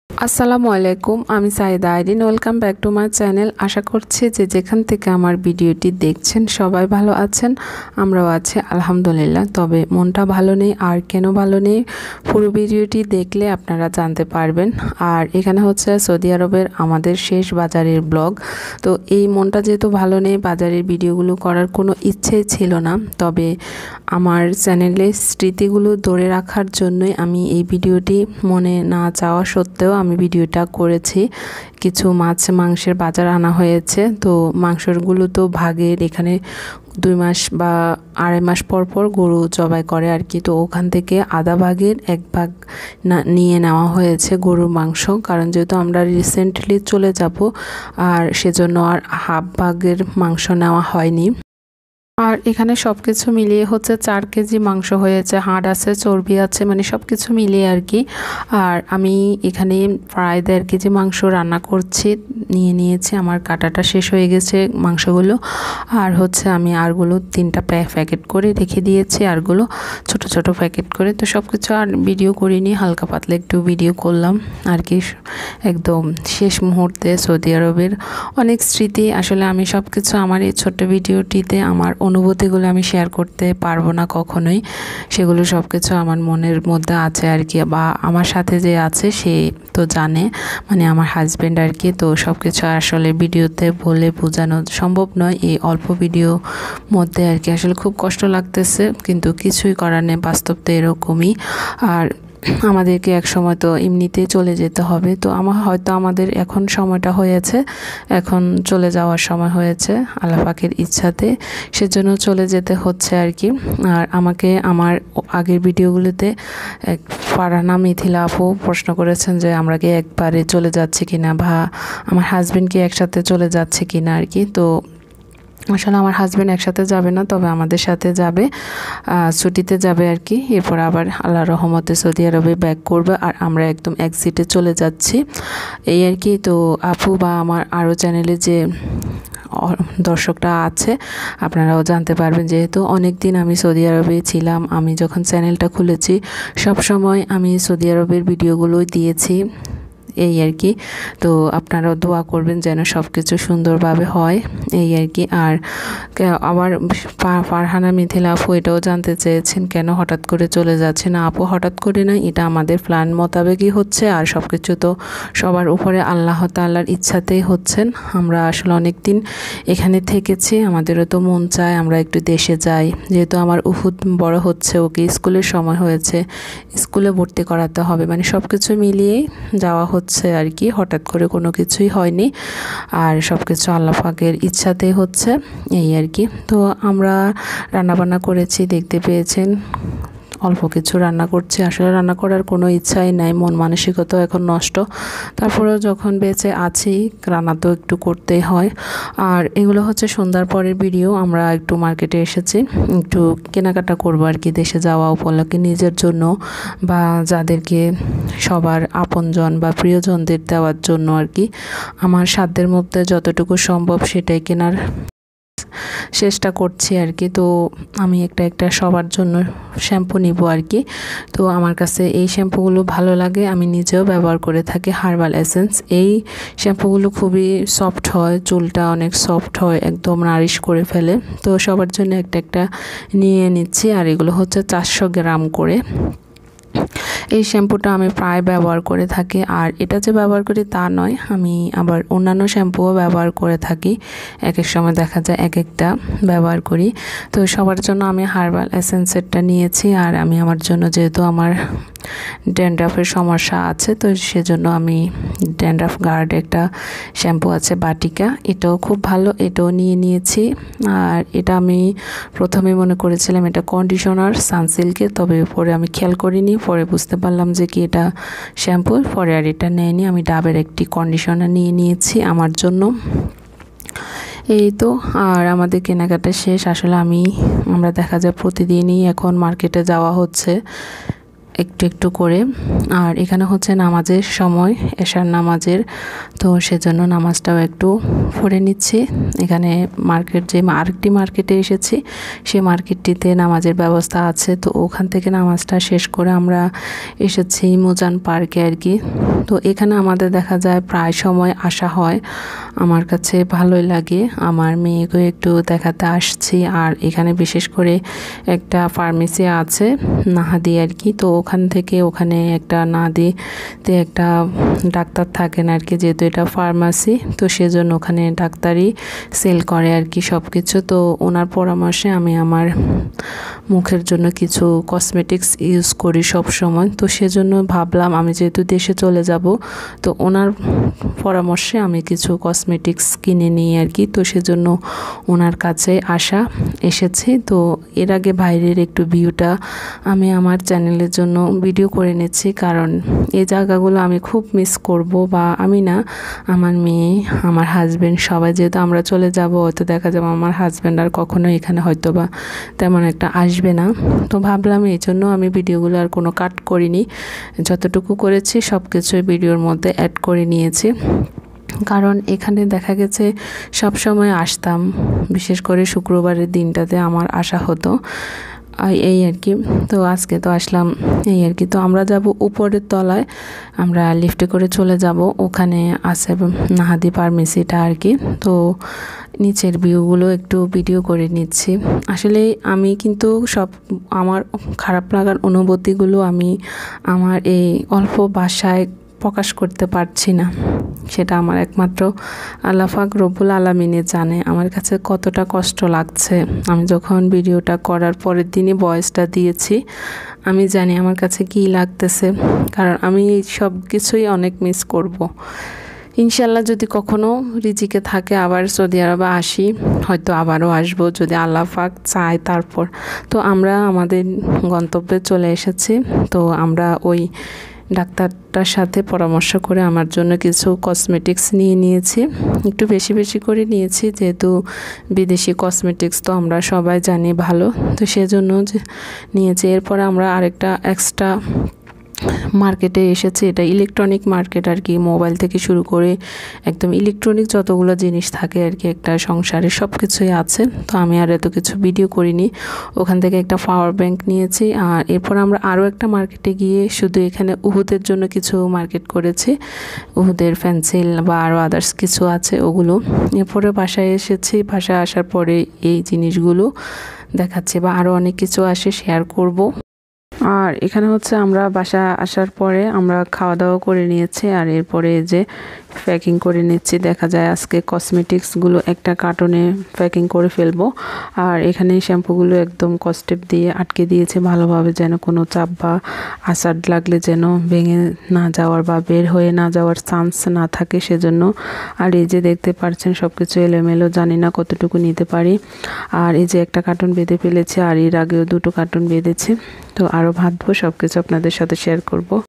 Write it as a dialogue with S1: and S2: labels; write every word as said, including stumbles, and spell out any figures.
S1: আসসালামু আলাইকুম, আমি Saida Irin. Welcome back to my channel. আশা করছি যে যেখান থেকে আমার ভিডিওটি দেখছেন সবাই ভালো আছেন, আমরাও আছি আলহামদুলিল্লাহ। তবে মনটা ভালো নেই। আর কেন ভালো নেই পুরো ভিডিওটি দেখলে আপনারা জানতে পারবেন। আর এখানে হচ্ছে সৌদি আরবের আমাদের শেষ বাজারের ব্লগ। তো এই মনটা যেহেতু ভালো নেই, বাজারের ভিডিওগুলো করার কোনো ইচ্ছেই ছিল না। তবে আমার চ্যানেলে স্মৃতিগুলো ধরে রাখার জন্যই আমি এই ভিডিওটি মনে না চাওয়া সত্ত্বেও আমি ভিডিওটা করেছি। কিছু মাছ মাংসের বাজার আনা হয়েছে। তো মাংসগুলো তো ভাগের এখানে দুই মাস বা আড়াই মাস পর পর গরু জবাই করে আর কি। তো ওখান থেকে আধা ভাগের এক ভাগ না নিয়ে নেওয়া হয়েছে গরুর মাংস, কারণ যেহেতু আমরা রিসেন্টলি চলে যাব আর সেজন্য আর হাফ ভাগের মাংস নেওয়া হয়নি। আর এখানে সব কিছু মিলিয়ে হচ্ছে চার কেজি মাংস হয়েছে, হাড় আছে, চর্বি আছে, মানে সব কিছু মিলিয়ে আর কি। আর আমি এখানে প্রায় দেড় কেজি মাংস রান্না করছি, নিয়ে নিয়েছি। আমার কাটাটা শেষ হয়ে গেছে মাংসগুলো। আর হচ্ছে আমি আরগুলো তিনটা প্যাকেট করে রেখে দিয়েছি, আরগুলো ছোট ছোট প্যাকেট করে। তো সব কিছু আর ভিডিও করিনি, হালকা পাতলা একটু ভিডিও করলাম আর কি। একদম শেষ মুহূর্তে সৌদি আরবের অনেক স্মৃতি। আসলে আমি সব কিছু আমার এই ছোট্ট ভিডিওটিতে আমার অনুভূতিগুলো আমি শেয়ার করতে পারবো না কখনোই। সেগুলো সব কিছু আমার মনের মধ্যে আছে আর কি, বা আমার সাথে যে আছে সে তো জানে, মানে আমার হাজব্যান্ড আর কি। তো সব কিছু আসলে ভিডিওতে বলে বোঝানো সম্ভব নয় এই অল্প ভিডিও মধ্যে আর কি। আসলে খুব কষ্ট লাগতেছে, কিন্তু কিছুই করার নেই, বাস্তব তো এরকমই। আর আমাদেরকে এক সময় তো এমনিতেই চলে যেতে হবে। তো আমার হয়তো আমাদের এখন সময়টা হয়েছে, এখন চলে যাওয়ার সময় হয়েছে আল্লাহ পাকের ইচ্ছাতে, সেজন্য চলে যেতে হচ্ছে আর কি। আর আমাকে আমার আগের ভিডিওগুলোতে এক ফারহানা মিথিলা আপু প্রশ্ন করেছেন যে আমরা কি একবারে চলে যাচ্ছি কিনা, বা আমার হাজব্যান্ড কি একসাথে চলে যাচ্ছে কিনা আর কি। তো আসলে আমার হাজব্যান্ড একসাথে যাবে না, তবে আমাদের সাথে যাবে, ছুটিতে যাবে আর কি। এরপর আবার আল্লাহ রহমতে সৌদি আরবে ব্যাক করবে, আর আমরা একদম এক্সিটে চলে যাচ্ছি এই আর কি। তো আপু বা আমার আরও চ্যানেলে যে দর্শকরা আছে আপনারাও জানতে পারবেন, যেহেতু অনেক দিন আমি সৌদি আরবে ছিলাম। আমি যখন চ্যানেলটা খুলেছি সব সময় আমি সৌদি আরবের ভিডিওগুলোই দিয়েছি এই আর কি। তো আপনারাও দোয়া করবেন যেন সব কিছু সুন্দরভাবে হয় এই আর কি। আর আবার ফারহানা মিথিলা আপু এটাও জানতে চেয়েছেন কেন হঠাৎ করে চলে যাচ্ছে না। আপু হঠাৎ করে না, এটা আমাদের প্ল্যান মোতাবেকই হচ্ছে। আর সব কিছু তো সবার উপরে আল্লাহ তাআলার ইচ্ছাতেই হচ্ছেন। আমরা আসলে অনেক দিন এখানে থেকেছি, আমাদেরও তো মন চায় আমরা একটু দেশে যাই। যেহেতু আমার উহুদ বড় হচ্ছে, ওকে স্কুলের সময় হয়েছে, স্কুলে ভর্তি করাতে হবে, মানে সব কিছু মিলিয়েই যাওয়া হচ্ছে আর কি। হঠাৎ করে কোনো কিছুই হয়নি, আর সব কিছু আল্লাহ পাকের ইচ্ছাতেই হচ্ছে এই আর কি। তো আমরা রান্নাবান্না করেছি, দেখতে পেয়েছেন অল্প কিছু রান্না করছি। আসলে রান্না করার কোনো ইচ্ছাই নাই, মন মানসিকতাও এখন নষ্ট। তারপরেও যখন বেঁচে আছি রান্না তো একটু করতেই হয়। আর এগুলো হচ্ছে সন্ধ্যার পরের ভিডিও। আমরা একটু মার্কেটে এসেছি, একটু কেনাকাটা করবো আর কি, দেশে যাওয়া উপলক্ষে নিজের জন্য বা যাদেরকে সবার আপনজন বা প্রিয়জনদের দেওয়ার জন্য আর কি। আমার সাধ্যের মধ্যে যতটুকু সম্ভব সেটাই কেনার চেষ্টা করছি আর কি। তো আমি একটা একটা সবার জন্য শ্যাম্পু নিব আর কি। তো আমার কাছে এই শ্যাম্পুগুলো ভালো লাগে, আমি নিজেও ব্যবহার করে থাকি হার্বাল এসেন্স। এই শ্যাম্পুগুলো খুবই সফট হয়, চুলটা অনেক সফট হয়, একদম নারিশ করে ফেলে। তো সবার জন্য একটা একটা নিয়ে নিচ্ছি। আর এগুলো হচ্ছে চারশো গ্রাম করে। এই শ্যাম্পুটা আমি প্রায় ব্যবহার করে থাকি। আর এটা যে ব্যবহার করি তা নয়, আমি আবার অন্যান্য শ্যাম্পুও ব্যবহার করে থাকি। এক এক সময় দেখা যায় এক একটা ব্যবহার করি। তো সবার জন্য আমি হার্বাল এসেন্সেরটা নিয়েছি। আর আমি আমার জন্য, যেহেতু আমার ড্যান্ড্রাফের সমস্যা আছে, তো সেজন্য আমি ড্যান্ড্রাফ গার্ড একটা শ্যাম্পু আছে বাটিকা, এটাও খুব ভালো, এটাও নিয়ে নিয়েছি। আর এটা আমি প্রথমে মনে করেছিলাম এটা কন্ডিশনার সানসিল্কের, তবে পরে আমি খেয়াল করিনি, পরে বুঝতে পারলাম যে কি এটা শ্যাম্পু। পরে আর এটা নেয়নি, আমি ডাবের একটি কন্ডিশনার নিয়ে নিয়েছি আমার জন্য এই তো। আর আমাদের কেনাকাটা শেষ। আসলে আমি আমরা দেখা যায় প্রতিদিনই এখন মার্কেটে যাওয়া হচ্ছে। একটু একটু করে। আর এখানে হচ্ছে নামাজের সময়, এশার নামাজের, তো সেজন্য নামাজটাও একটু পড়ে নিচ্ছি। এখানে মার্কেট, যে আরেকটি মার্কেটে এসেছি সেই মার্কেটটিতে নামাজের ব্যবস্থা আছে, তো ওখান থেকে নামাজটা শেষ করে আমরা এসেছি মুজান পার্কে আর কি। তো এখানে আমাদের দেখা যায় প্রায় সময় আসা হয়, আমার কাছে ভালোই লাগে, আমার মেয়েকে একটু দেখাতে আসছি। আর এখানে বিশেষ করে একটা ফার্মেসি আছে নাহাদি আর কি, তো ওখান থেকে ওখানে একটা নাহাদিতে একটা ডাক্তার থাকেন আর কি, যেহেতু এটা ফার্মাসি, তো সেজন্য ওখানে ডাক্তারই সেল করে আর কি সব কিছু। তো ওনার পরামর্শে আমি আমার মুখের জন্য কিছু কসমেটিক্স ইউজ করি সব সময়, তো সেজন্য ভাবলাম আমি যেহেতু দেশে চলে যাব, তো ওনার পরামর্শে আমি কিছু কসমেটিক্স কিনে নিই আর কি। তো সেজন্য ওনার কাছে আসা এসেছি। তো এর আগে বাইরের একটু ভিউটা আমি আমার চ্যানেলের জন্য ভিডিও করে নিচ্ছি, কারণ এই জায়গাগুলো আমি খুব মিস করব, বা আমি না, আমার মেয়ে, আমার হাজব্যান্ড সবাই, যেহেতু আমরা চলে যাব, হয়তো দেখা যাবে আমার হাজব্যান্ড আর কখনো এখানে হয়তো বা তেমন একটা আসবে না। তো ভাবলাম এই জন্য আমি ভিডিওগুলো আর কোনো কাট করিনি, যতটুকু করেছি সব কিছুই ভিডিওর মধ্যে অ্যাড করে নিয়েছি। কারণ এখানে দেখা গেছে সব সময় আসতাম, বিশেষ করে শুক্রবারের দিনটাতে আমার আসা হতো এই আর কি। তো আজকে তো আসলাম এই আর কি। তো আমরা যাব উপরের তলায়, আমরা লিফটে করে চলে যাব, ওখানে আছে নাহাদি ফার্মেসিটা আর কি। তো নিচের ভিউগুলো একটু ভিডিও করে নিচ্ছি। আসলে আমি কিন্তু সব আমার খারাপ লাগার অনুভূতিগুলো আমি আমার এই অল্প ভাষায় প্রকাশ করতে পারছি না, সেটা আমার একমাত্র আল্লাহ পাক রব্বুল আলামিনে জানে আমার কাছে কতটা কষ্ট লাগছে। আমি যখন ভিডিওটা করার পরের দিনই ভয়েসটা দিয়েছি, আমি জানি আমার কাছে কী লাগতেছে, কারণ আমি সব কিছুই অনেক মিস করব। ইনশাল্লাহ যদি কখনো রিজিকে থাকে আবার সৌদি আরবে আসি, হয়তো আবারও আসবো যদি আল্লাহ পাক চায়। তারপর তো আমরা আমাদের গন্তব্যে চলে এসেছি। তো আমরা ওই ডাক্তারটার সাথে পরামর্শ করে আমার জন্য কিছু কসমেটিক্স নিয়ে নিয়েছি, একটু বেশি বেশি করে নিয়েছি, যেহেতু বিদেশি কসমেটিক্স তো আমরা সবাই জানি ভালো, তো সেজন্য নিয়েছি। এরপর আমরা আরেকটা এক্সট্রা মার্কেটে এসেছি, এটা ইলেকট্রনিক মার্কেট আর কি, মোবাইল থেকে শুরু করে একদম ইলেকট্রনিক যতগুলো জিনিস থাকে আর কি একটা সংসারে সব কিছুই আছে। তো আমি আর এত কিছু ভিডিও করিনি, ওখান থেকে একটা পাওয়ার ব্যাংক নিয়েছি। আর এরপর আমরা আরও একটা মার্কেটে গিয়ে শুধু এখানে উহুদের জন্য কিছু মার্কেট করেছি, উহুদের পেন্সিল বা আরও আদার্স কিছু আছে ওগুলো। এরপরে বাসায় এসেছি, বাসায় আসার পরে এই জিনিসগুলো দেখাচ্ছি, বা আরও অনেক কিছু আসে শেয়ার করব। আর এখানে হচ্ছে আমরা বাসা আসার পরে আমরা খাওয়া দাওয়া করে নিয়েছি, আর এরপরে যে প্যাকিং করে নিচ্ছি। দেখা যায় আজকে কসমেটিক্সগুলো একটা কার্টনে প্যাকিং করে ফেলবো। আর এখানে শ্যাম্পুগুলো একদম কস্টেপ দিয়ে আটকে দিয়েছে ভালোভাবে, যেন কোনো চাপ বা আসার লাগলে যেন ভেঙে না যাওয়ার বা বের হয়ে না যাওয়ার চান্স না থাকে সেজন্য। আর এই যে দেখতে পাচ্ছেন সব কিছু এলোমেলো, জানি না কতটুকু নিতে পারি। আর এই যে একটা কার্টন বেঁধে ফেলেছে, আর এর আগেও দুটো কার্টন বেঁধেছে। তো আরও ভাববো, সব কিছু আপনাদের সাথে শেয়ার করব।